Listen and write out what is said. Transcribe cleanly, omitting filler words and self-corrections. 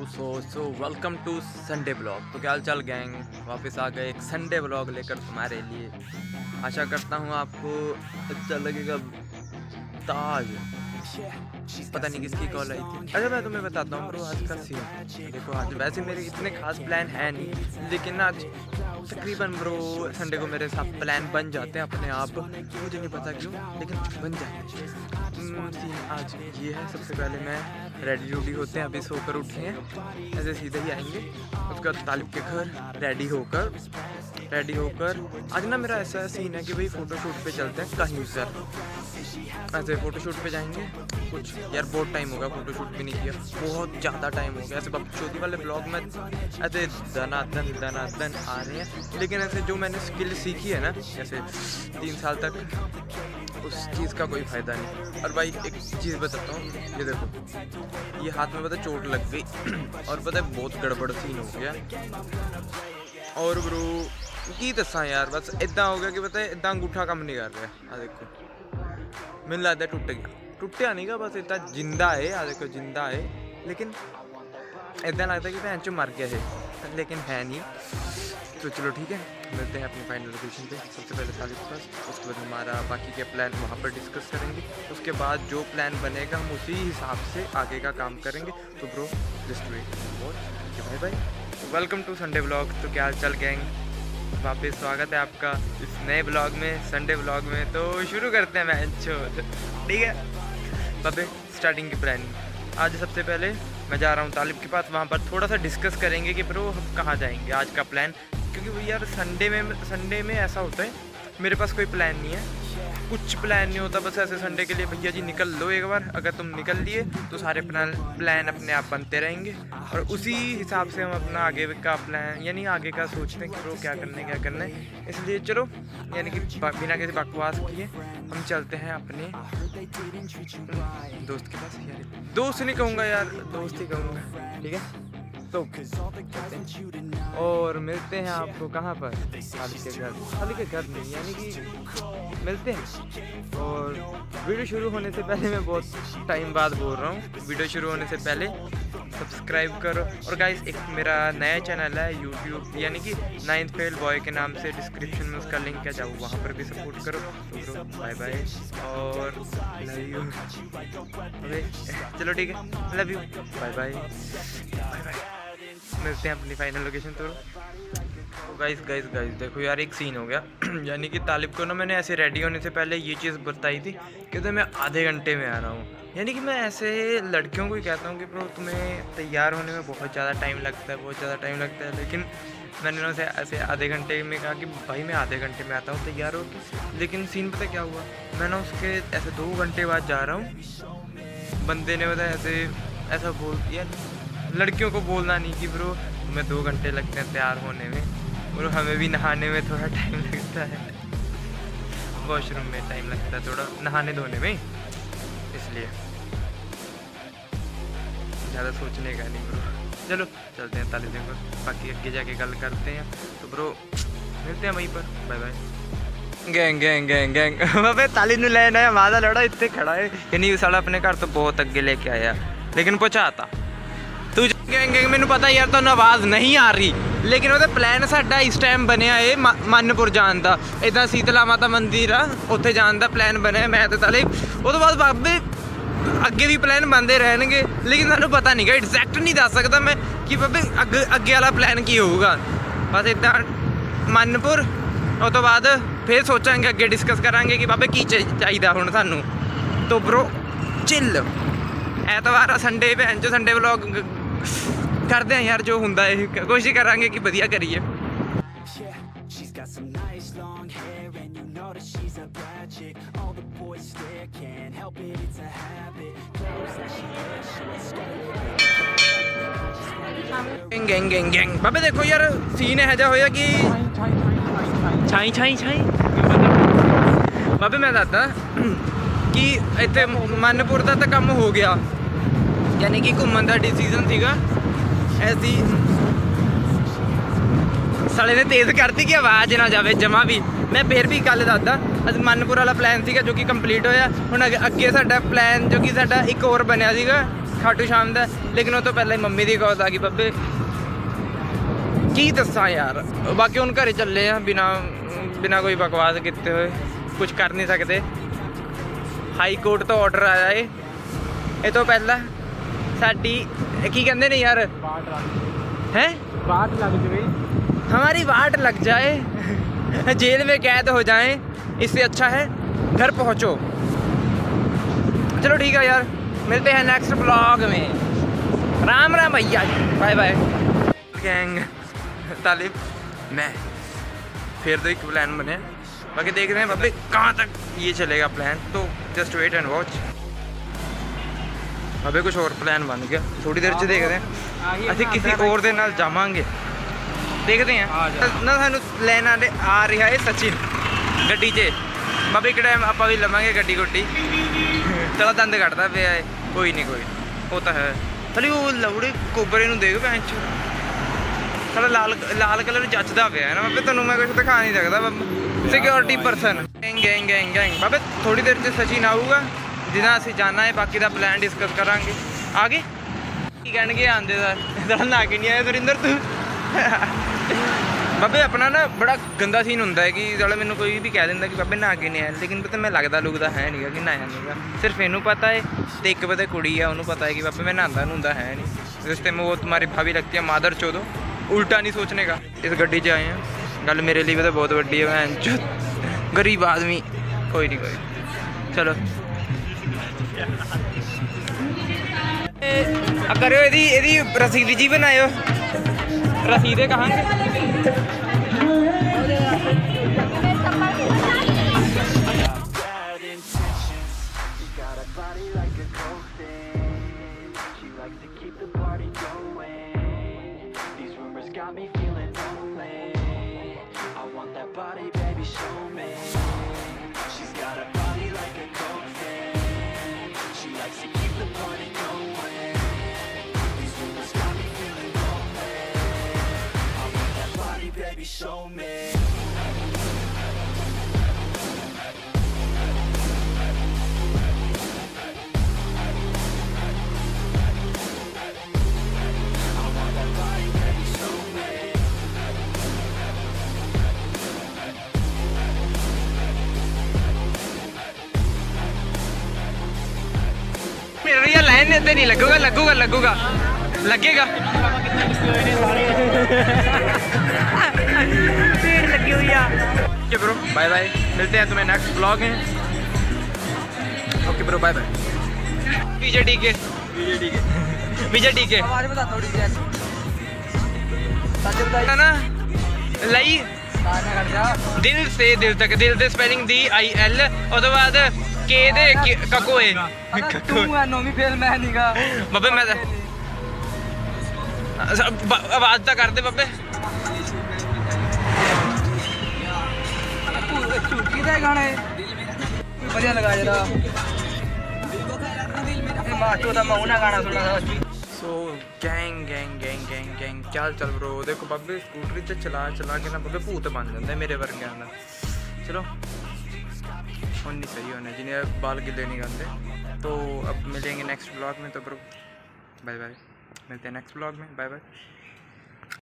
So welcome to Sunday blog. तो क्या हाल चाल गैंग, वापस आ गए एक संडे ब्लॉग लेकर तुम्हारे लिए। आशा करता हूँ आपको अच्छा लगेगा। ताज पता नहीं किसकी कॉल आई थी। अरे मैं तुम्हें बताता हूँ ब्रो आज का सीन। देखो आज वैसे मेरे इतने खास प्लान है नहीं, लेकिन आज तकरीबन ब्रो संडे को मेरे साथ प्लान बन जाते हैं अपने आप। मुझे नहीं पता क्यों, लेकिन बन जाते हैं। सीन आज ये है, सबसे पहले मैं रेडी रूडी होते हैं, अभी सोकर उठे हैं, ऐसे सीधे ही आएंगे। उसके बाद तालिब के घर रेडी होकर आज ना मेरा ऐसा सीन है कि भाई फ़ोटोशूट पे चलते हैं कहीं सर। ऐसे फ़ोटोशूट पे जाएंगे कुछ, यार बहुत टाइम हो गया फ़ोटोशूट भी नहीं किया, बहुत ज़्यादा टाइम हो गया। ऐसे बकचोदी वाले ब्लॉग में ऐसे दनादन आ रहे हैं, लेकिन ऐसे जो मैंने स्किल सीखी है ना, ऐसे 3 साल तक उस चीज़ का कोई फ़ायदा नहीं। और भाई एक चीज़ बताता हूँ, ये देखो ये हाथ में पता चोट लग गई और पता है बहुत गड़बड़ सीन हो गया। और ब्रो की दसा यार, बस इदा हो गया कि पता है इदा अंगूठा कम नहीं कर रहा। आ देखो मैंने लगता टूट गया, टुटिया नहीं गा, बस इतना जिंदा है। आ देखो जिंदा है, लेकिन इदा लगता है कि भैन चो मर गया है, लेकिन है नहीं। तो चलो ठीक है, मिलते हैं अपनी फाइनल लोकेशन पे। सबसे पहले तालिब के पास, उसके बाद हमारा बाकी के प्लान वहाँ पर डिस्कस करेंगे। उसके बाद जो प्लान बनेगा हम उसी हिसाब से आगे का काम करेंगे। तो bro just wait bye bye. Welcome to Sunday blog. तो क्या हाल चाल गैंग, वापस स्वागत है आपका इस नए ब्लॉग में, संडे ब्लॉग में। तो शुरू करते हैं मैच, ठीक है बाबे। स्टार्टिंग की प्लानिंग आज सबसे पहले मैं जा रहा हूँ तालिब के पास, वहाँ पर थोड़ा सा डिस्कस करेंगे कि ब्रो हम कहाँ जाएंगे आज का प्लान। क्योंकि वो यार संडे में ऐसा होता है, मेरे पास कोई प्लान नहीं है, कुछ प्लान नहीं होता। बस ऐसे संडे के लिए भैया जी निकल लो एक बार, अगर तुम निकल लिए तो सारे प्लान अपने आप बनते रहेंगे और उसी हिसाब से हम अपना आगे का प्लान यानी आगे का सोचते हैं कि ब्रो क्या करना है। इसलिए चलो यानी कि बिना किसी बकवास किए हम चलते हैं अपने दोस्त के पास। यार दोस्त नहीं कहूँगा यार, दोस्त ही कहूँगा, ठीक है। तो और मिलते हैं आपको कहाँ पर, खाली के घर नहीं, यानी कि मिलते हैं। और वीडियो शुरू होने से पहले, मैं बहुत टाइम बाद बोल रहा हूँ, वीडियो शुरू होने से पहले सब्सक्राइब करो। और गाइस एक मेरा नया चैनल है यूट्यूब, यानी कि 9th फेल बॉय के नाम से, डिस्क्रिप्शन में उसका लिंक है, जाओ वहाँ पर भी सपोर्ट करो। तो बाय बाय और लव यू। चलो ठीक है, लव यू, बाय बाय। मिलते हैं अपनी फाइनल लोकेशन। तो गाइस देखो यार एक सीन हो गया यानी कि तालिब को ना मैंने ऐसे रेडी होने से पहले ये चीज़ बताई थी कि तो मैं आधे घंटे में आ रहा हूँ। यानी कि मैं ऐसे लड़कियों को ही कहता हूँ कि ब्रो तुम्हें तैयार होने में बहुत ज़्यादा टाइम लगता है, लेकिन मैंने ना उसे ऐसे आधे घंटे में कहा कि भाई मैं आधे घंटे में आता हूँ तैयार होकर। लेकिन सीन पता क्या हुआ, मैं ना उसके ऐसे 2 घंटे बाद जा रहा हूँ, बंदे ने बताया ऐसा बोल दिया। लड़कियों को बोलना नहीं कि ब्रो तुम्हें 2 घंटे लगते हैं तैयार होने में, और हमें भी नहाने में थोड़ा टाइम लगता है, वॉशरूम में टाइम लगता है थोड़ा, नहाने धोने में, इसलिए ज़्यादा सोचने का नहीं ब्रो। चलो चलते हैं तालिब को, बाकी आगे जाके गल करते हैं। तो ब्रो मिलते हैं वहीं पर, बाय बाय। गैंग बाबे तालिब ने लेना है, मादा लड़ा इतने खड़ा है कि नहीं, साला अपने घर तो बहुत अगे लेके आया, लेकिन पहुँचाता तू गैंग। मैंने पता यार तो आवाज़ नहीं आ रही, लेकिन वो प्लान साडा इस टाइम बनया है मानपुर जान का, इदा शीतला माता मंदिर आ उत्थे जान का प्लान बनया मैं तो तालिब। वो तो बाद बाबे अगे भी प्लान बनते रहेंगे, लेकिन सानू पता नहीं गा, एग्जैक्ट नहीं दस सकता मैं कि बाबे अगे वाला प्लान की होगा। बस इदा मानपुर, उस तो बाद फिर सोचांगे, अगे डिस्कस करांगे कि बाबे की चाहिए हुण सानू। तो ब्रो चिल, ऐतवार संडे भैन चो संडे व्लॉग करते हैं यार, जो होंदा है कोशिश करांगे कि वधिया करिए। गैंग बाबे देखो यार सीन है जा होया कि छाई बाबे मैं दसदा कि इत्थे मानपुर का तो काम हो गया, यानी कि घूमन का डिसीजन सीगा। ऐसी साले ने तेज़ करती कि आवाज़ ना जाए जमा भी। मैं फिर भी गल दसदा, मानपुर वाला प्लान सीगा जो कि कंप्लीट होया। हुण अगे साडा प्लान जो कि साडा एक और बनया सीगा खाटू शाम दा, लेकिन वो तो पहले मम्मी की कॉल आ गई बब्बे की दसा यार। बाकी हम घर चले हैं बिना कोई बकवास किए हुए, कुछ कर नहीं सकते। हाई कोर्ट तो ऑर्डर आया है, ये तो पहला साडी की कहते ने यार हैं बाट लग जाए, हमारी बाट लग जाए, जेल में कैद हो जाए, इससे अच्छा है घर पहुंचो। चलो ठीक है यार, मिलते हैं नेक्स्ट ब्लॉग में। राम राम भैया जी, बाय बाय। गैंग तालिब मैं फिर तो एक प्लान बने, बाकी देख रहे हैं बाबे कहाँ तक ये चलेगा प्लान, तो जस्ट वेट एंड वॉच। अबे कुछ और प्लान बन गया, थोड़ी देर च देखते हैं ਅਸੀਂ किसी और ਦੇ ਨਾਲ ਜਾਵਾਂਗੇ, देखते हैं ना। सानू लैन आ रहा है सचिन गड्डी 'ਚ बाबे एक टाइम आप भी लवांगे गड्डी गुड्डी। चलो दंद कटदा पे है, कोई नहीं वो तो है। खाली वो लवड़े कोबरे ਨੂੰ देख भैन चो, साला लाल कलर जचदा पे है ना बाबे, तेनों मैं कुछ दिखा नहीं सकता बाबा। Security person gang gang gang बाबे, थोड़ी देर से सचिन आऊगा जिन्हें असी जाना है, बाकी का प्लान डिस्कस करांगे आगे। की कहणगे आंदे दा ना के नहीं आया सुरिंदर तू। बाबे अपना ना बड़ा गंदा सीन होंदा है कि चलो मैनू कोई भी कह दिंदा कि बाबे ना के नहीं आया, लेकिन पता मैं लगता लुगदा है नहीं कि नहाया नहीं, सिर्फ इनू पता है तो एक पता कुड़ी है उन्होंने पता है कि बाबे मैं नहाता नूंदा है नहीं। रिश्ते में वो तुम्हारी भाभी लगती है मादर चोदो, उल्टा नहीं सोचने का। इस गड्डी 'ਚ आए हैं, गल मेरे लिए तो बहुत वड्डी है भैन चो, गरीब आदमी। कोई नहीं चलो करो यदी रसीद जी बनायो, रसीदे कहांगे। Show me. मेरा लाइन इतने नहीं लगूगा लगेगा भीड़ लगी हुई है। ओके ब्रो बाय बाय, मिलते हैं तुम्हें नेक्स्ट ब्लॉग में। Okay bro bye bye. Vijay टीके है ना लई दिल से दिल तक, दिल से स्पेलिंग DIL और तो बाद के दे ककोए बाबे मैं आवाज तो कर दे बाबे। गाने बढ़िया लगा जरा गाना सुना। सो गैंग चल ब्रो, देखो बाबे स्कूटरी से चला के ना बाबे भूत बन जाता है मेरे वर्गिया का। चलो हम नहीं सही होने जिन्हें बाल गिले नहीं करते। तो अब मिलेंगे नेक्स्ट ब्लॉग में, तो ब्रो बाय बाय, मिलते हैं नेक्स्ट ब्लॉग में, बाय बाय।